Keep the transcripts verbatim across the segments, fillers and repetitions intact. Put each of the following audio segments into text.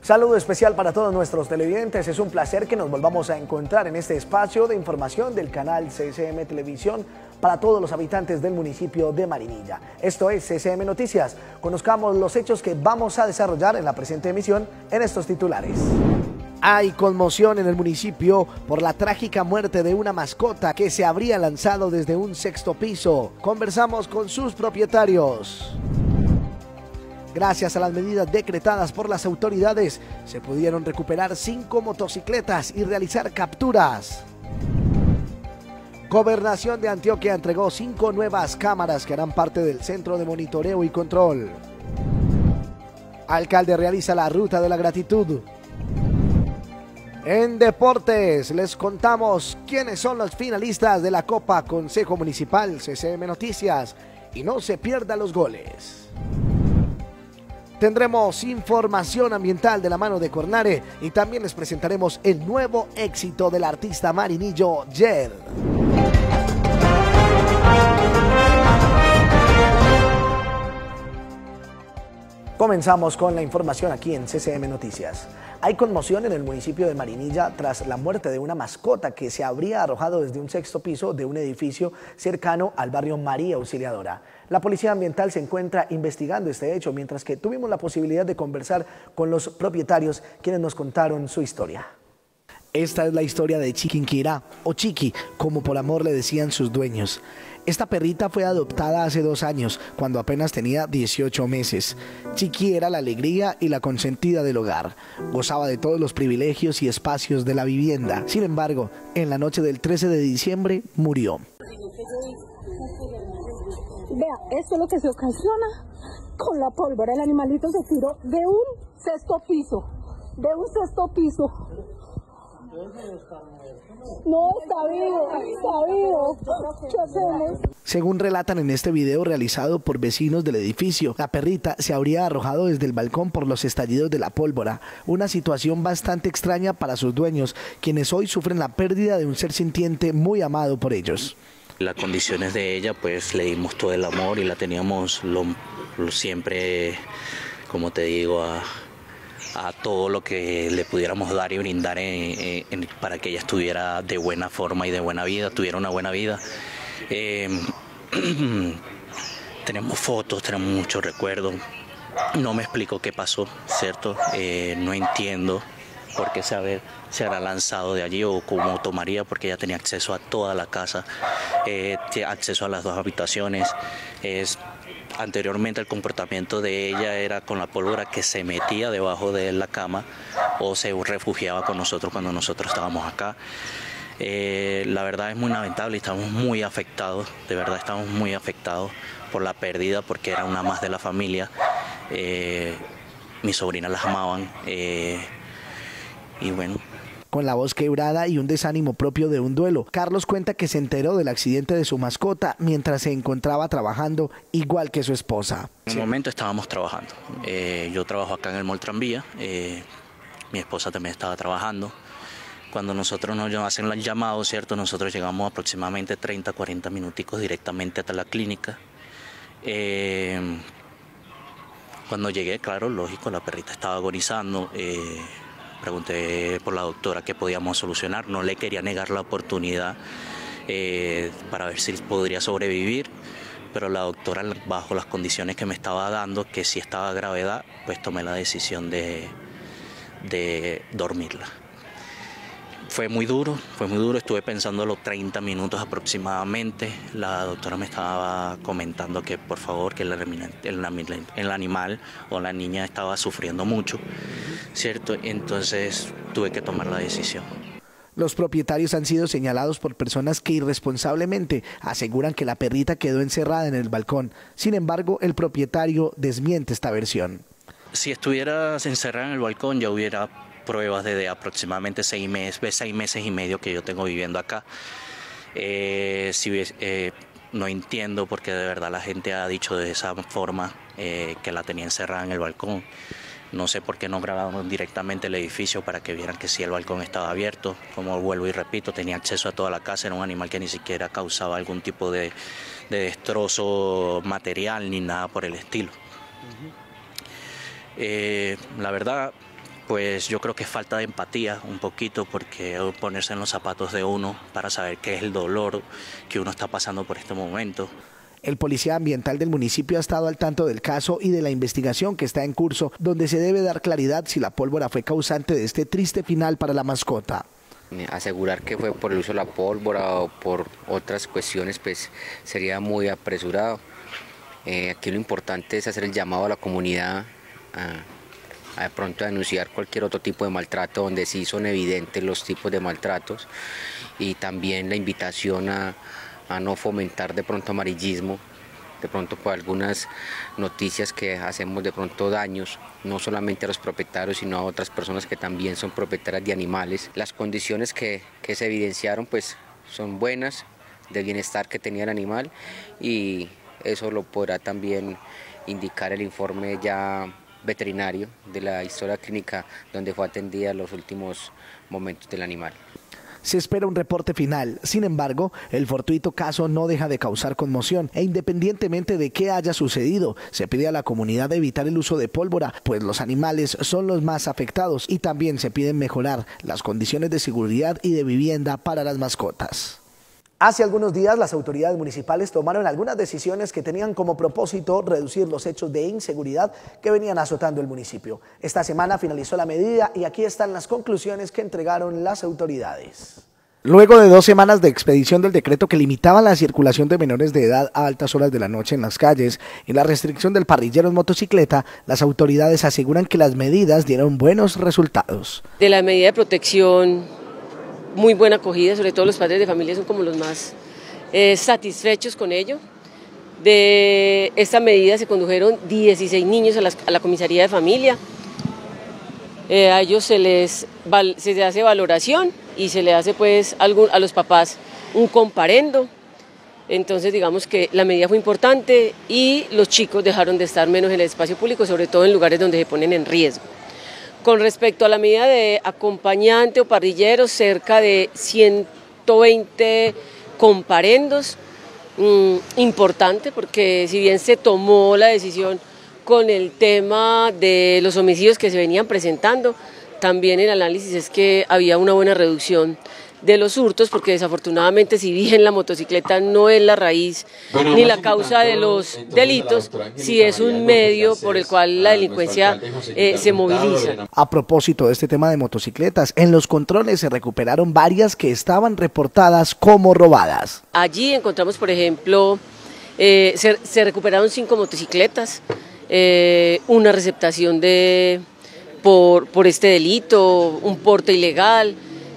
Saludo especial para todos nuestros televidentes. Es un placer que nos volvamos a encontrar en este espacio de información del canal C S M Televisión para todos los habitantes del municipio de Marinilla. Esto es C S M Noticias. Conozcamos los hechos que vamos a desarrollar en la presente emisión en estos titulares. Hay conmoción en el municipio por la trágica muerte de una mascota que se habría lanzado desde un sexto piso. Conversamos con sus propietarios. Gracias a las medidas decretadas por las autoridades, se pudieron recuperar cinco motocicletas y realizar capturas. Gobernación de Antioquia entregó cinco nuevas cámaras que harán parte del centro de monitoreo y control. Alcalde realiza la ruta de la gratitud. En deportes les contamos quiénes son los finalistas de la Copa Consejo Municipal C S M Noticias y no se pierdan los goles. Tendremos información ambiental de la mano de Cornare y también les presentaremos el nuevo éxito del artista marinillo Yer. Comenzamos con la información aquí en C S M Noticias. Hay conmoción en el municipio de Marinilla tras la muerte de una mascota que se habría arrojado desde un sexto piso de un edificio cercano al barrio María Auxiliadora. La Policía Ambiental se encuentra investigando este hecho, mientras que tuvimos la posibilidad de conversar con los propietarios, quienes nos contaron su historia. Esta es la historia de Chiquinquirá, o Chiqui, como por amor le decían sus dueños. Esta perrita fue adoptada hace dos años, cuando apenas tenía dieciocho meses. Chiqui era la alegría y la consentida del hogar. Gozaba de todos los privilegios y espacios de la vivienda. Sin embargo, en la noche del trece de diciembre murió. Vea, esto es lo que se ocasiona con la pólvora. El animalito se tiró de un sexto piso, de un sexto piso. No, está vivo, está vivo. ¿Qué hacemos? Según relatan en este video realizado por vecinos del edificio, la perrita se habría arrojado desde el balcón por los estallidos de la pólvora. Una situación bastante extraña para sus dueños, quienes hoy sufren la pérdida de un ser sintiente muy amado por ellos. Las condiciones de ella, pues le dimos todo el amor y la teníamos lo, lo siempre, como te digo, a... a todo lo que le pudiéramos dar y brindar en, en, para que ella estuviera de buena forma y de buena vida, tuviera una buena vida. Eh, tenemos fotos, tenemos muchos recuerdos. No me explico qué pasó, ¿cierto? Eh, no entiendo por qué se, haber, se habrá lanzado de allí o cómo tomaría, porque ella tenía acceso a toda la casa, eh, acceso a las dos habitaciones. Es, Anteriormente el comportamiento de ella era con la pólvora que se metía debajo de la cama o se refugiaba con nosotros cuando nosotros estábamos acá. Eh, la verdad es muy lamentable y estamos muy afectados, de verdad estamos muy afectados por la pérdida porque era una más de la familia. Eh, mis sobrinas las amaban eh, y bueno. Con la voz quebrada y un desánimo propio de un duelo, Carlos cuenta que se enteró del accidente de su mascota mientras se encontraba trabajando, igual que su esposa. En un momento estábamos trabajando. Eh, yo trabajo acá en el Mall Tranvía, eh, mi esposa también estaba trabajando. Cuando nosotros nos hacen el llamado, ¿cierto? Nosotros llegamos aproximadamente treinta, cuarenta minuticos directamente hasta la clínica. Eh, cuando llegué, claro, lógico, la perrita estaba agonizando. Eh, Pregunté por la doctora qué podíamos solucionar, no le quería negar la oportunidad eh, para ver si podría sobrevivir, pero la doctora, bajo las condiciones que me estaba dando, que si estaba gravedad, pues tomé la decisión de, de dormirla. Fue muy duro, fue muy duro, estuve pensándolo treinta minutos aproximadamente. La doctora me estaba comentando que por favor, que el, el, el animal o la niña estaba sufriendo mucho, ¿cierto? Entonces tuve que tomar la decisión. Los propietarios han sido señalados por personas que irresponsablemente aseguran que la perrita quedó encerrada en el balcón. Sin embargo, el propietario desmiente esta versión. Si estuvieras encerrada en el balcón ya hubiera pruebas desde aproximadamente seis meses, seis meses y medio que yo tengo viviendo acá. Eh, si, eh, no entiendo porque de verdad la gente ha dicho de esa forma eh, que la tenía encerrada en el balcón. No sé por qué no grabaron directamente el edificio para que vieran que sí el balcón estaba abierto. Como vuelvo y repito, tenía acceso a toda la casa, era un animal que ni siquiera causaba algún tipo de, de destrozo material ni nada por el estilo. Uh-huh. eh, la verdad, pues yo creo que es falta de empatía un poquito, porque ponerse en los zapatos de uno para saber qué es el dolor que uno está pasando por este momento. El policía ambiental del municipio ha estado al tanto del caso y de la investigación que está en curso, donde se debe dar claridad si la pólvora fue causante de este triste final para la mascota. Asegurar que fue por el uso de la pólvora o por otras cuestiones pues sería muy apresurado. Eh, aquí lo importante es hacer el llamado a la comunidad a, a de pronto denunciar cualquier otro tipo de maltrato donde sí son evidentes los tipos de maltratos, y también la invitación a a no fomentar de pronto amarillismo, de pronto por algunas noticias que hacemos de pronto daños, no solamente a los propietarios, sino a otras personas que también son propietarias de animales. Las condiciones que, que se evidenciaron pues son buenas, de bienestar que tenía el animal, y eso lo podrá también indicar el informe ya veterinario de la historia clínica donde fue atendida los últimos momentos del animal. Se espera un reporte final. Sin embargo, el fortuito caso no deja de causar conmoción e independientemente de qué haya sucedido, se pide a la comunidad evitar el uso de pólvora, pues los animales son los más afectados, y también se piden mejorar las condiciones de seguridad y de vivienda para las mascotas. Hace algunos días las autoridades municipales tomaron algunas decisiones que tenían como propósito reducir los hechos de inseguridad que venían azotando el municipio. Esta semana finalizó la medida y aquí están las conclusiones que entregaron las autoridades. Luego de dos semanas de expedición del decreto que limitaba la circulación de menores de edad a altas horas de la noche en las calles y la restricción del parrillero en motocicleta, las autoridades aseguran que las medidas dieron buenos resultados. De la medida de protección, muy buena acogida, sobre todo los padres de familia son como los más eh, satisfechos con ello. De esta medida se condujeron dieciséis niños a, las, a la comisaría de familia. Eh, a ellos se les, se les hace valoración y se le hace pues algún, a los papás un comparendo. Entonces digamos que la medida fue importante y los chicos dejaron de estar menos en el espacio público, sobre todo en lugares donde se ponen en riesgo. Con respecto a la medida de acompañante o parrillero, cerca de ciento veinte comparendos, mmm, importante porque si bien se tomó la decisión con el tema de los homicidios que se venían presentando, también el análisis es que había una buena reducción de los hurtos, porque desafortunadamente si bien la motocicleta no es la raíz bueno, ni la causa de los delitos, sí es un medio por el cual la delincuencia eh, se moviliza. A propósito de este tema de motocicletas, en los controles se recuperaron varias que estaban reportadas como robadas. Allí encontramos, por ejemplo, eh, se, se recuperaron cinco motocicletas, eh, una receptación de por, por este delito, un porte ilegal.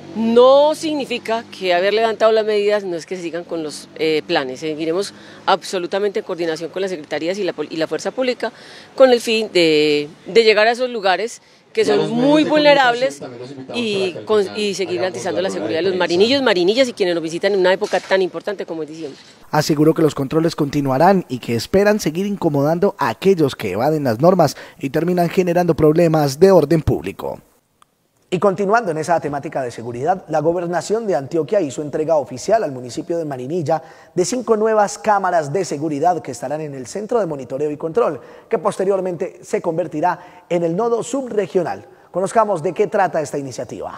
No significa que haber levantado las medidas no es que se sigan con los eh, planes. Seguiremos absolutamente en coordinación con las secretarías y la, y la fuerza pública con el fin de, de llegar a esos lugares que son muy vulnerables y, con, y seguir garantizando la seguridad de los marinillos, marinillas y quienes nos visitan en una época tan importante como es diciembre. Aseguró que los controles continuarán y que esperan seguir incomodando a aquellos que evaden las normas y terminan generando problemas de orden público. Y continuando en esa temática de seguridad, la Gobernación de Antioquia hizo entrega oficial al municipio de Marinilla de cinco nuevas cámaras de seguridad que estarán en el Centro de Monitoreo y Control, que posteriormente se convertirá en el nodo subregional. Conozcamos de qué trata esta iniciativa.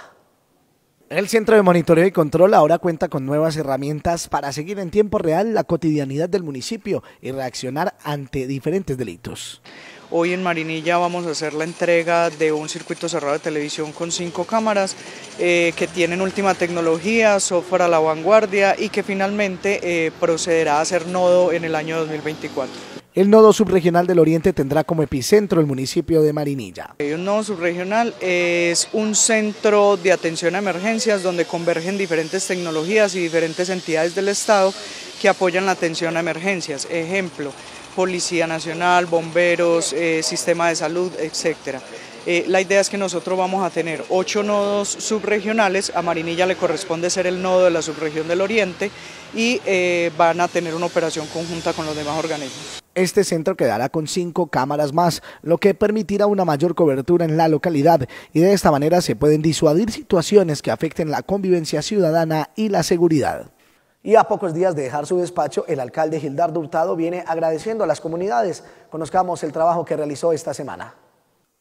El Centro de Monitoreo y Control ahora cuenta con nuevas herramientas para seguir en tiempo real la cotidianidad del municipio y reaccionar ante diferentes delitos. Hoy en Marinilla vamos a hacer la entrega de un circuito cerrado de televisión con cinco cámaras eh, que tienen última tecnología, software a la vanguardia y que finalmente eh, procederá a ser nodo en el año dos mil veinticuatro. El nodo subregional del Oriente tendrá como epicentro el municipio de Marinilla. Un nodo subregional es un centro de atención a emergencias donde convergen diferentes tecnologías y diferentes entidades del Estado que apoyan la atención a emergencias. Ejemplo, Policía Nacional, bomberos, eh, sistema de salud, etcétera. Eh, la idea es que nosotros vamos a tener ocho nodos subregionales, a Marinilla le corresponde ser el nodo de la subregión del Oriente y eh, van a tener una operación conjunta con los demás organismos. Este centro quedará con cinco cámaras más, lo que permitirá una mayor cobertura en la localidad y de esta manera se pueden disuadir situaciones que afecten la convivencia ciudadana y la seguridad. Y a pocos días de dejar su despacho, el alcalde Gildardo Hurtado viene agradeciendo a las comunidades. Conozcamos el trabajo que realizó esta semana.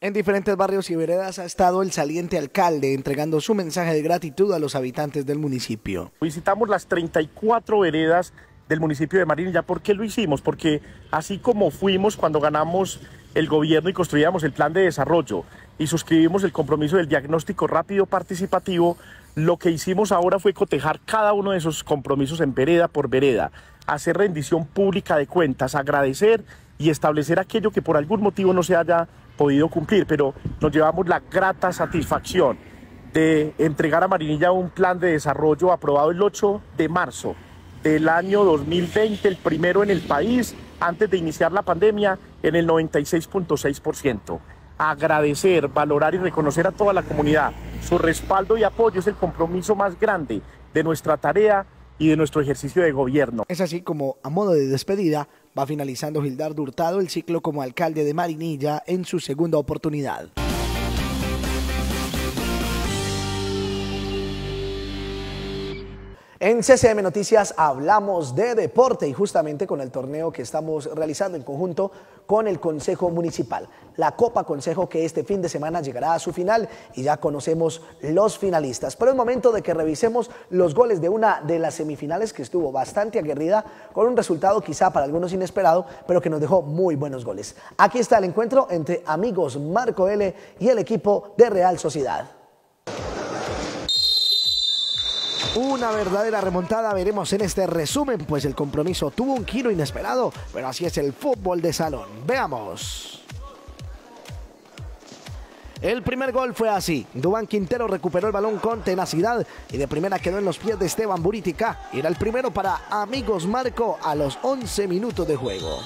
En diferentes barrios y veredas ha estado el saliente alcalde entregando su mensaje de gratitud a los habitantes del municipio. Visitamos las treinta y cuatro veredas del municipio de Marinilla. ¿Por qué lo hicimos? Porque así como fuimos cuando ganamos el gobierno y construíamos el plan de desarrollo y suscribimos el compromiso del diagnóstico rápido participativo, lo que hicimos ahora fue cotejar cada uno de esos compromisos en vereda por vereda, hacer rendición pública de cuentas, agradecer y establecer aquello que por algún motivo no se haya podido cumplir, pero nos llevamos la grata satisfacción de entregar a Marinilla un plan de desarrollo aprobado el ocho de marzo del año dos mil veinte, el primero en el país, antes de iniciar la pandemia, en el noventa y seis punto seis por ciento. Agradecer, valorar y reconocer a toda la comunidad. Su respaldo y apoyo es el compromiso más grande de nuestra tarea y de nuestro ejercicio de gobierno. Es así como, a modo de despedida, va finalizando Gildardo Hurtado el ciclo como alcalde de Marinilla en su segunda oportunidad. En C C M Noticias hablamos de deporte y justamente con el torneo que estamos realizando en conjunto con el Consejo Municipal. La Copa Consejo, que este fin de semana llegará a su final y ya conocemos los finalistas. Pero es momento de que revisemos los goles de una de las semifinales que estuvo bastante aguerrida, con un resultado quizá para algunos inesperado, pero que nos dejó muy buenos goles. Aquí está el encuentro entre Amigos Marco L y el equipo de Real Sociedad. Una verdadera remontada veremos en este resumen, pues el compromiso tuvo un giro inesperado, pero así es el fútbol de salón. Veamos. El primer gol fue así. Duván Quintero recuperó el balón con tenacidad y de primera quedó en los pies de Esteban Buritica. Era el primero para Amigos Marco a los once minutos de juego.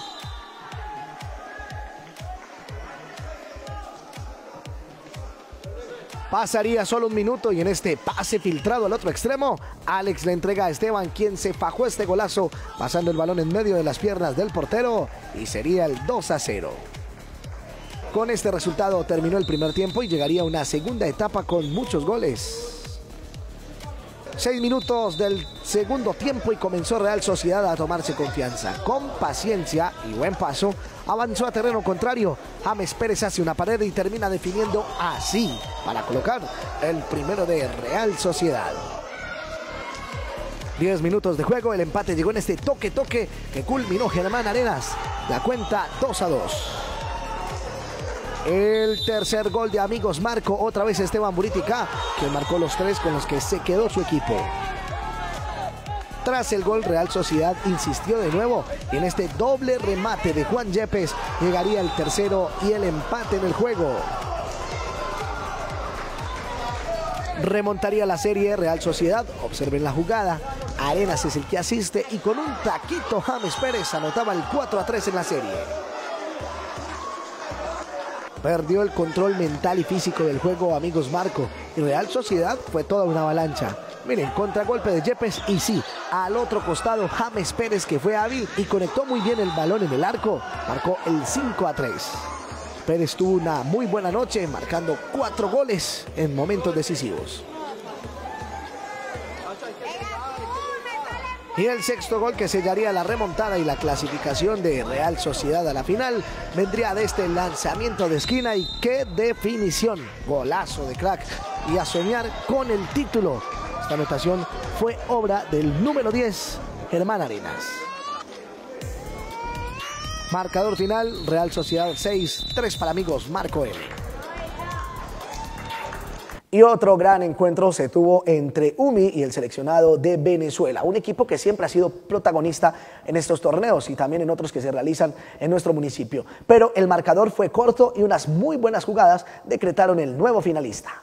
Pasaría solo un minuto y en este pase filtrado al otro extremo, Alex le entrega a Esteban, quien se fajó este golazo, pasando el balón en medio de las piernas del portero, y sería el dos a cero. Con este resultado terminó el primer tiempo y llegaría una segunda etapa con muchos goles. Seis minutos del segundo tiempo y comenzó Real Sociedad a tomarse confianza. Con paciencia y buen paso, avanzó a terreno contrario. James Pérez hace una pared y termina definiendo así para colocar el primero de Real Sociedad. Diez minutos de juego, el empate llegó en este toque-toque que culminó Germán Arenas. La cuenta dos a dos. El tercer gol de Amigos Marco, otra vez Esteban Buritica, que marcó los tres con los que se quedó su equipo. Tras el gol, Real Sociedad insistió de nuevo y en este doble remate de Juan Yepes llegaría el tercero y el empate en el juego. Remontaría la serie Real Sociedad, observen la jugada, Arenas es el que asiste y con un taquito James Pérez anotaba el cuatro a tres en la serie. Perdió el control mental y físico del juego Amigos Marco y Real Sociedad fue toda una avalancha. Miren, contragolpe de Yepes y sí, al otro costado James Pérez, que fue hábil y conectó muy bien el balón en el arco, marcó el cinco a tres. Pérez tuvo una muy buena noche marcando cuatro goles en momentos decisivos. Y el sexto gol que sellaría la remontada y la clasificación de Real Sociedad a la final vendría de este lanzamiento de esquina y qué definición, golazo de crack y a soñar con el título. Esta anotación fue obra del número diez, Germán Arenas. Marcador final, Real Sociedad seis, tres para Amigos Marco L. Y otro gran encuentro se tuvo entre U M I y el seleccionado de Venezuela, un equipo que siempre ha sido protagonista en estos torneos y también en otros que se realizan en nuestro municipio. Pero el marcador fue corto y unas muy buenas jugadas decretaron el nuevo finalista.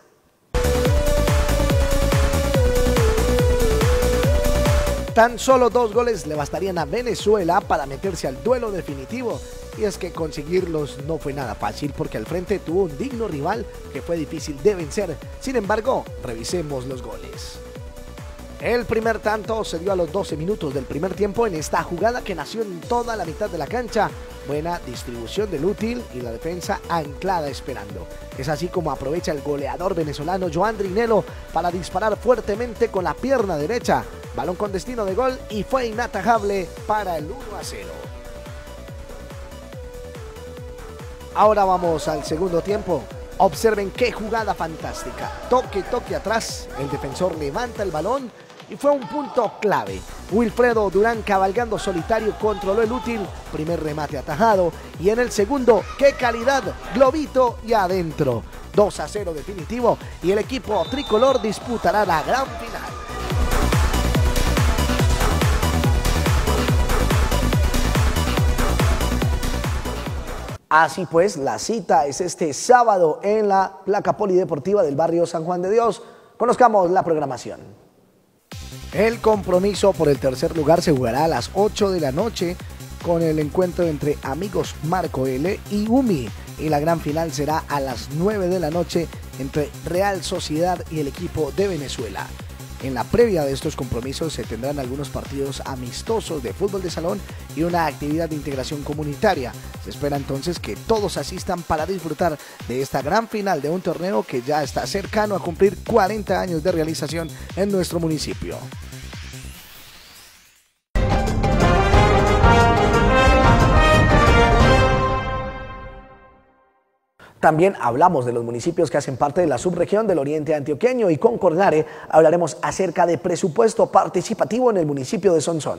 Tan solo dos goles le bastarían a Venezuela para meterse al duelo definitivo. Y es que conseguirlos no fue nada fácil porque al frente tuvo un digno rival que fue difícil de vencer. Sin embargo, revisemos los goles. El primer tanto se dio a los doce minutos del primer tiempo en esta jugada que nació en toda la mitad de la cancha. Buena distribución del útil y la defensa anclada esperando. Es así como aprovecha el goleador venezolano Joandri Nelo para disparar fuertemente con la pierna derecha. Balón con destino de gol y fue inatajable para el uno a cero. Ahora vamos al segundo tiempo. Observen qué jugada fantástica. Toque, toque atrás. El defensor levanta el balón y fue un punto clave. Wilfredo Durán, cabalgando solitario, controló el útil. Primer remate atajado. Y en el segundo, ¡qué calidad! Globito y adentro. dos a cero definitivo. Y el equipo tricolor disputará la gran final. Así pues, la cita es este sábado en la placa polideportiva del barrio San Juan de Dios. Conozcamos la programación. El compromiso por el tercer lugar se jugará a las ocho de la noche con el encuentro entre Amigos Marco L y U M I. Y la gran final será a las nueve de la noche entre Real Sociedad y el equipo de Venezuela. En la previa de estos compromisos se tendrán algunos partidos amistosos de fútbol de salón y una actividad de integración comunitaria. Se espera entonces que todos asistan para disfrutar de esta gran final de un torneo que ya está cercano a cumplir cuarenta años de realización en nuestro municipio. También hablamos de los municipios que hacen parte de la subregión del Oriente Antioqueño y con Cornare hablaremos acerca de presupuesto participativo en el municipio de Sonsón.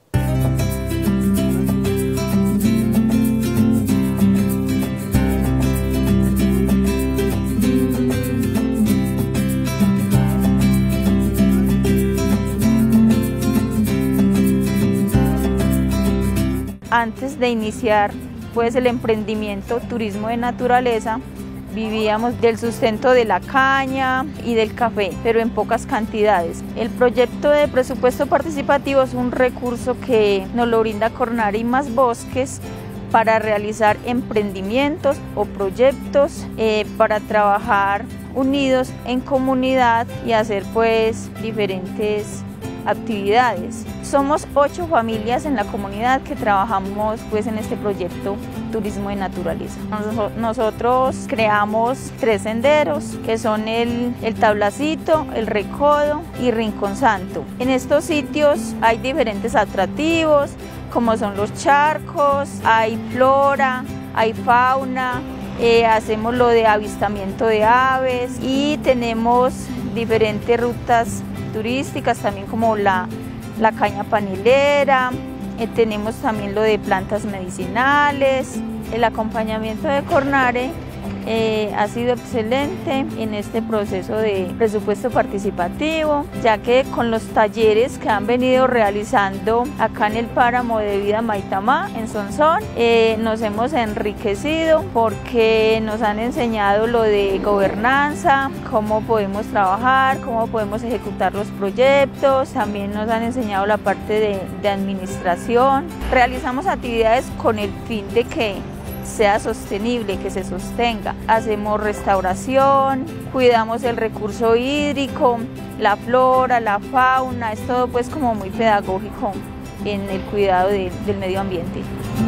Antes de iniciar pues el emprendimiento turismo de naturaleza, vivíamos del sustento de la caña y del café, pero en pocas cantidades. El proyecto de presupuesto participativo es un recurso que nos lo brinda Cornare y Más Bosques para realizar emprendimientos o proyectos eh, para trabajar unidos en comunidad y hacer pues diferentes actividades. Somos ocho familias en la comunidad que trabajamos pues en este proyecto turismo de naturaleza. Nos, nosotros creamos tres senderos que son el, el Tablacito, el Recodo y Rincón Santo. En estos sitios hay diferentes atractivos como son los charcos, hay flora, hay fauna, eh, hacemos lo de avistamiento de aves y tenemos diferentes rutas turísticas también como la, la caña panelera, eh, tenemos también lo de plantas medicinales. El acompañamiento de Cornare eh, ha sido excelente en este proceso de presupuesto participativo, ya que con los talleres que han venido realizando acá en el páramo de vida Maitamá, en Sonsón, eh, nos hemos enriquecido porque nos han enseñado lo de gobernanza, cómo podemos trabajar, cómo podemos ejecutar los proyectos, también nos han enseñado la parte de, de administración. Realizamos actividades con el fin de que sea sostenible, que se sostenga. Hacemos restauración, cuidamos el recurso hídrico, la flora, la fauna, es todo pues como muy pedagógico en el cuidado de, del medio ambiente.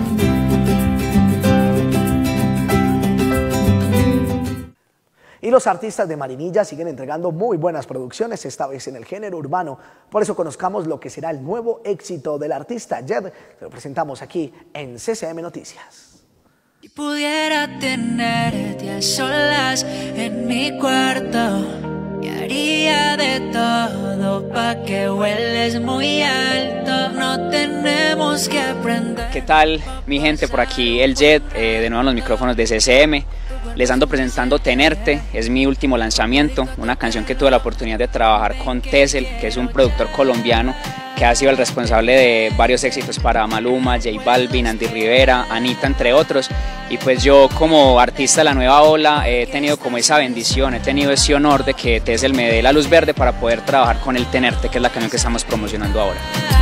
Y los artistas de Marinilla siguen entregando muy buenas producciones, esta vez en el género urbano. Por eso conozcamos lo que será el nuevo éxito del artista Jed. Se lo presentamos aquí en C C M Noticias. Si pudiera tenerte a solas en mi cuarto, y haría de todo pa' que hueles muy alto. No tenemos que aprender. ¿Qué tal, mi gente? Por aquí el Jed, eh, de nuevo en los micrófonos de C C M. Les ando presentando Tenerte, es mi último lanzamiento, una canción que tuve la oportunidad de trabajar con Tessel, que es un productor colombiano que ha sido el responsable de varios éxitos para Maluma, J Balvin, Andy Rivera, Anita, entre otros. Y pues yo como artista de la nueva ola he tenido como esa bendición, he tenido ese honor de que Tessel me dé la luz verde para poder trabajar con el Tenerte, que es la canción que estamos promocionando ahora.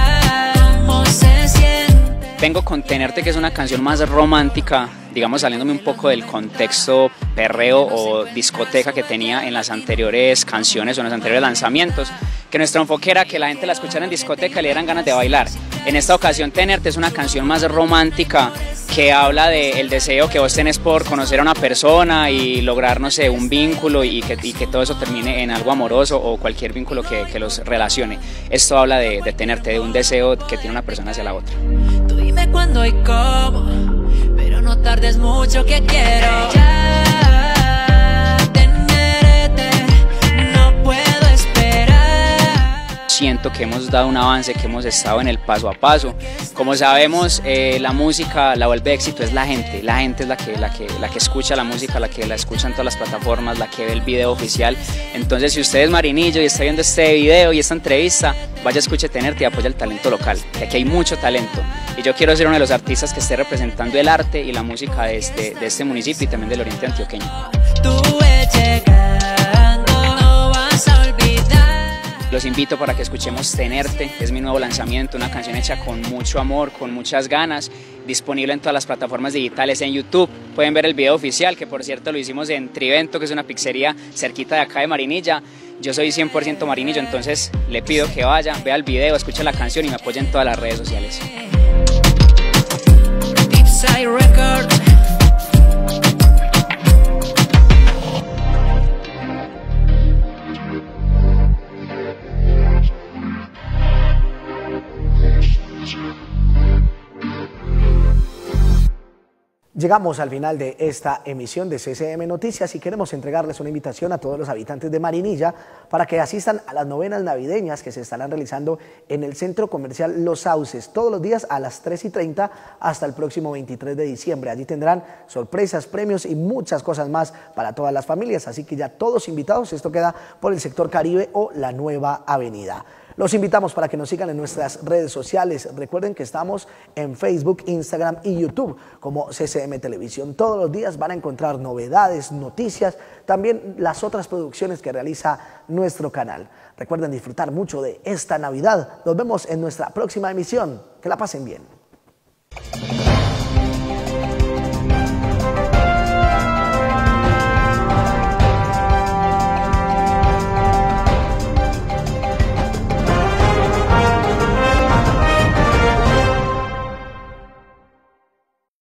Vengo con Tenerte, que es una canción más romántica, digamos saliéndome un poco del contexto perreo o discoteca que tenía en las anteriores canciones o en los anteriores lanzamientos, que nuestro enfoque era que la gente la escuchara en discoteca y le dieran ganas de bailar. En esta ocasión Tenerte es una canción más romántica que habla del deseo que vos tenés por conocer a una persona y lograr, no sé, un vínculo y que, y que todo eso termine en algo amoroso o cualquier vínculo que, que los relacione. Esto habla de, de tenerte, de un deseo que tiene una persona hacia la otra. Tú dime cuándo y cómo, pero no no tardes mucho que quiero ya tenerte, no puedo esperar. Siento que hemos dado un avance, que hemos estado en el paso a paso. Como sabemos, eh, la música, la vuelve éxito es la gente. La gente es la que, la, que, la que escucha la música, la que la escucha en todas las plataformas, la que ve el video oficial. Entonces, si usted es Marinillo y está viendo este video y esta entrevista, vaya, escuche Tenerte y apoya el talento local, que aquí hay mucho talento. Y yo quiero ser uno de los artistas que esté representando el arte y la música de este, de este municipio y también del oriente antioqueño. Tú llegando, no vas a olvidar. Los invito para que escuchemos Tenerte, es mi nuevo lanzamiento, una canción hecha con mucho amor, con muchas ganas, disponible en todas las plataformas digitales, en YouTube. Pueden ver el video oficial, que por cierto lo hicimos en Trivento, que es una pizzería cerquita de acá de Marinilla. Yo soy cien por ciento marinillo, entonces le pido que vaya, vea el video, escuche la canción y me apoye en todas las redes sociales. Deepside Records. Llegamos al final de esta emisión de C C M Noticias y queremos entregarles una invitación a todos los habitantes de Marinilla para que asistan a las novenas navideñas que se estarán realizando en el Centro Comercial Los Sauces todos los días a las tres y treinta hasta el próximo veintitrés de diciembre. Allí tendrán sorpresas, premios y muchas cosas más para todas las familias, así que ya todos invitados. Esto queda por el sector Caribe o la Nueva Avenida. Los invitamos para que nos sigan en nuestras redes sociales. Recuerden que estamos en Facebook, Instagram y YouTube como C C M Televisión. Todos los días van a encontrar novedades, noticias, también las otras producciones que realiza nuestro canal. Recuerden disfrutar mucho de esta Navidad. Nos vemos en nuestra próxima emisión. Que la pasen bien.